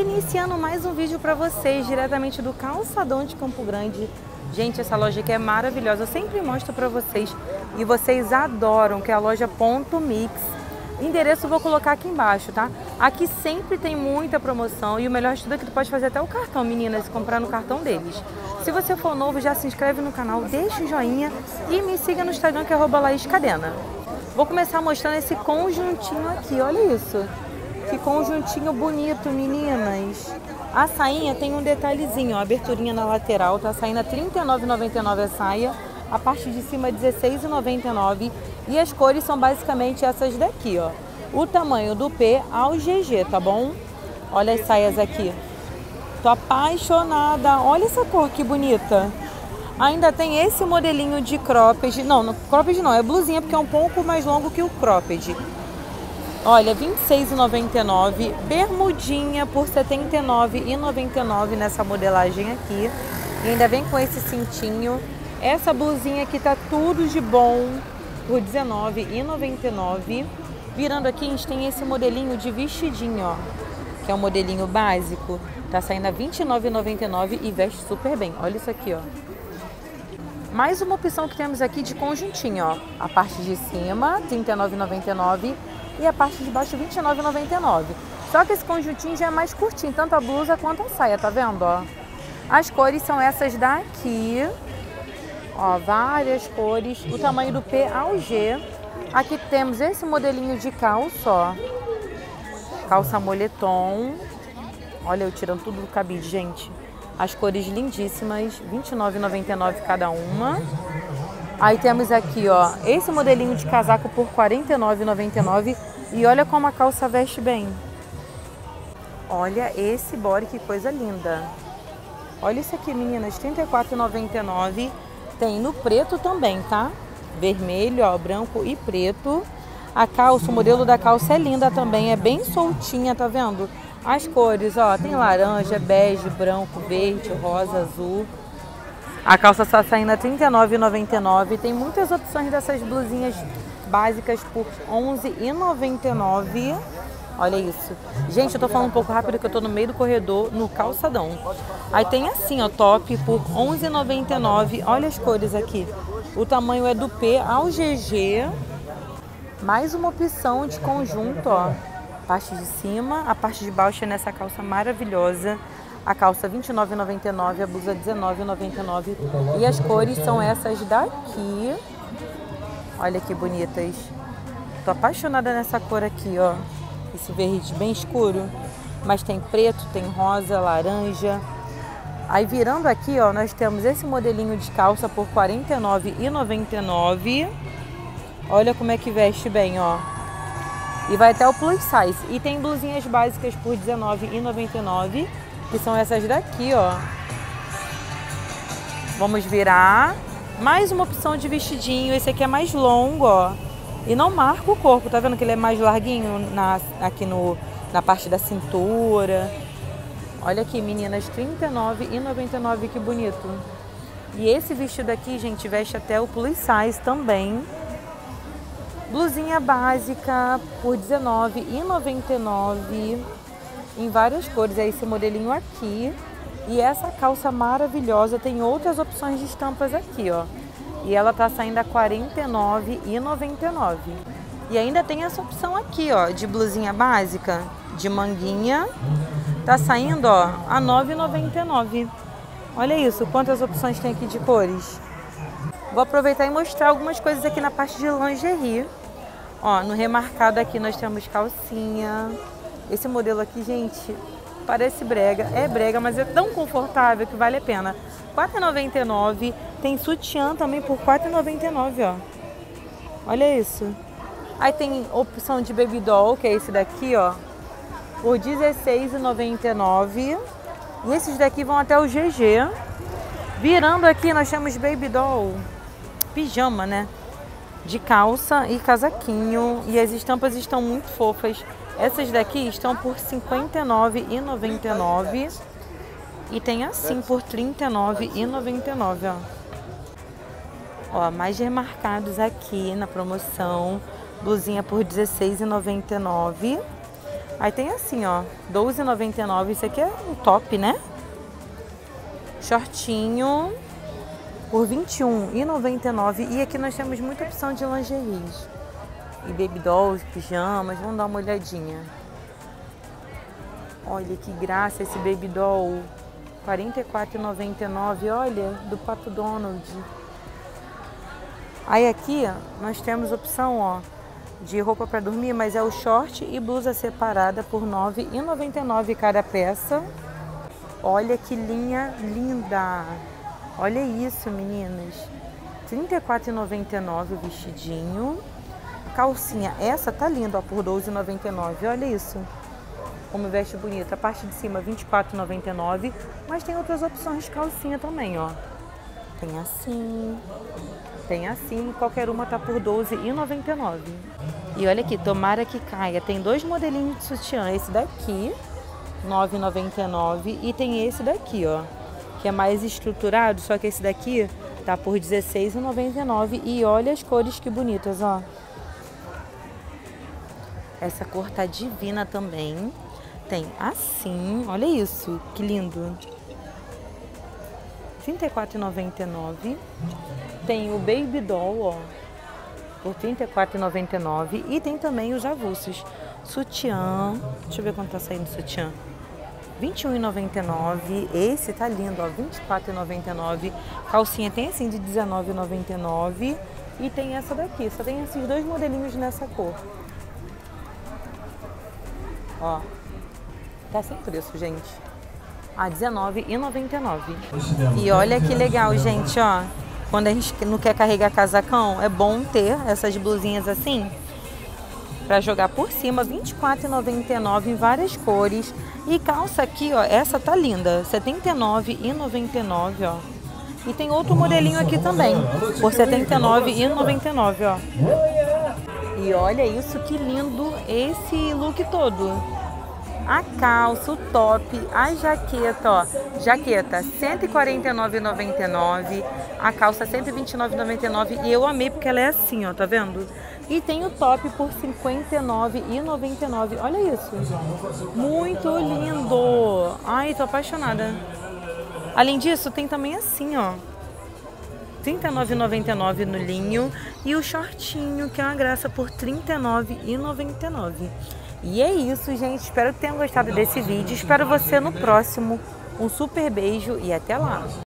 Iniciando mais um vídeo para vocês, diretamente do Calçadão de Campo Grande. Gente, essa loja aqui é maravilhosa, eu sempre mostro para vocês e vocês adoram, que é a loja Ponto Mix. O endereço eu vou colocar aqui embaixo, tá? Aqui sempre tem muita promoção e o melhor de tudo é que tu pode fazer até o cartão, meninas, comprar no cartão deles. Se você for novo, já se inscreve no canal, deixa o joinha e me siga no Instagram, que é @laiscadena. Vou começar mostrando esse conjuntinho aqui, olha isso. Que conjuntinho bonito, meninas. A sainha tem um detalhezinho, ó, aberturinha na lateral, tá saindo a R$ 39,99 a saia. A parte de cima é R$ 16,99 e as cores são basicamente essas daqui, ó. O tamanho do P ao GG, tá bom? Olha as saias aqui. Tô apaixonada. Olha essa cor que bonita. Ainda tem esse modelinho de cropped. Não, cropped não, é blusinha porque é um pouco mais longo que o cropped. Olha, R$ 26,99, bermudinha por R$ 79,99 nessa modelagem aqui. E ainda vem com esse cintinho. Essa blusinha aqui tá tudo de bom por R$ 19,99. Virando aqui, a gente tem esse modelinho de vestidinho, ó, que é um modelinho básico. Tá saindo a R$ 29,99 e veste super bem. Olha isso aqui, ó. Mais uma opção que temos aqui de conjuntinho, ó. A parte de cima, R$ 39,99. E a parte de baixo, R$ 29,99. Só que esse conjuntinho já é mais curtinho, tanto a blusa quanto a saia, tá vendo, ó? As cores são essas daqui. Ó, várias cores. O tamanho do P ao G. Aqui temos esse modelinho de calça, ó. Calça moletom. Olha, eu tirando tudo do cabide, gente. As cores lindíssimas, R$ 29,99 cada uma. Aí temos aqui, ó, esse modelinho de casaco por R$ 49,99. E olha como a calça veste bem. Olha esse body, que coisa linda. Olha isso aqui, meninas, R$ 34,99. Tem no preto também, tá? Vermelho, ó, branco e preto. A calça, o modelo da calça é linda também, é bem soltinha, tá vendo? As cores, ó, tem laranja, bege, branco, verde, rosa, azul. A calça está saindo a R$ 39,99. Tem muitas opções dessas blusinhas básicas por R$ 11,99. Olha isso. Gente, eu tô falando um pouco rápido que eu tô no meio do corredor, no calçadão. Aí tem assim, ó, top por R$ 11,99. Olha as cores aqui. O tamanho é do P ao GG. Mais uma opção de conjunto, ó. Parte de cima, a parte de baixo é nessa calça maravilhosa. A calça R$ 29,99, a blusa R$ 19,99. E as cores são essas daqui. Olha que bonitas. Tô apaixonada nessa cor aqui, ó. Esse verde bem escuro. Mas tem preto, tem rosa, laranja. Aí virando aqui, ó, nós temos esse modelinho de calça por R$ 49,99. Olha como é que veste bem, ó. E vai até o plus size. E tem blusinhas básicas por R$ 19,99. Que são essas daqui, ó. Vamos virar. Mais uma opção de vestidinho. Esse aqui é mais longo, ó. E não marca o corpo. Tá vendo que ele é mais larguinho aqui na parte da cintura. Olha aqui, meninas. R$ 39,99. Que bonito. E esse vestido aqui, gente, veste até o plus size também. Blusinha básica por R$ 19,99. Em várias cores, é esse modelinho aqui. E essa calça maravilhosa, tem outras opções de estampas aqui, ó. E ela tá saindo a R$ 49,99. E ainda tem essa opção aqui, ó, de blusinha básica, de manguinha. Tá saindo, ó, a R$ 9,99. Olha isso, quantas opções tem aqui de cores. Vou aproveitar e mostrar algumas coisas aqui na parte de lingerie. Ó, no remarcado aqui nós temos calcinha. Esse modelo aqui, gente, parece brega. É brega, mas é tão confortável que vale a pena. R$ 4,99. Tem sutiã também por R$ 4,99, ó. Olha isso. Aí tem opção de baby doll, que é esse daqui, ó, por R$ 16,99. E esses daqui vão até o GG. Virando aqui, nós temos baby doll, pijama, né? De calça e casaquinho. E as estampas estão muito fofas. Essas daqui estão por R$ 59,99 e tem assim por R$ 39,99, ó. Ó, mais remarcados aqui na promoção. Blusinha por R$ 16,99. Aí tem assim, ó, R$12,99. Isso aqui é um top, né? Shortinho por R$21,99. E aqui nós temos muita opção de lingeries. E baby dolls, pijamas. Vamos dar uma olhadinha. Olha que graça esse baby doll. R$44,99. Olha, do Pato Donald. Aí aqui nós temos opção, ó, de roupa para dormir, mas é o short e blusa separada por R$9,99 cada peça. Olha que linha linda. Olha isso, meninas. R$34,99 o vestidinho. Calcinha, essa tá linda, ó, por R$12,99. Olha isso. Como veste bonita. A parte de cima R$24,99. Mas tem outras opções de calcinha também, ó. Tem assim. Tem assim, qualquer uma tá por R$12,99. E olha aqui, tomara que caia. Tem dois modelinhos de sutiã. Esse daqui, R$9,99. E tem esse daqui, ó, que é mais estruturado. Só que esse daqui tá por R$16,99. E olha as cores que bonitas, ó. Essa cor tá divina também. Tem assim, olha isso, que lindo. R$34,99. Tem o Baby Doll, ó, por R$34,99. E tem também os avulsos. Sutiã, deixa eu ver quanto tá saindo o sutiã. R$21,99. Esse tá lindo, ó, R$24,99. Calcinha tem assim de R$19,99. E tem essa daqui, só tem esses dois modelinhos nessa cor. Ó, tá sem preço, gente. R$19,99. E olha que legal, gente, ó. Quando a gente não quer carregar casacão, é bom ter essas blusinhas assim pra jogar por cima. R$24,99 em várias cores. E calça aqui, ó, essa tá linda. R$79,99, ó. E tem outro modelinho aqui também, por R$79,99, ó. E olha isso, que lindo esse look todo. A calça, o top, a jaqueta, ó. Jaqueta R$149,99. A calça R$129,99. E eu amei porque ela é assim, ó, tá vendo? E tem o top por R$59,99. Olha isso. Muito lindo. Ai, tô apaixonada. Além disso, tem também assim, ó. R$39,99 no linho. E o shortinho, que é uma graça, por R$39,99. E é isso, gente. Espero que tenham gostado desse vídeo. Espero você no próximo. Um super beijo e até lá!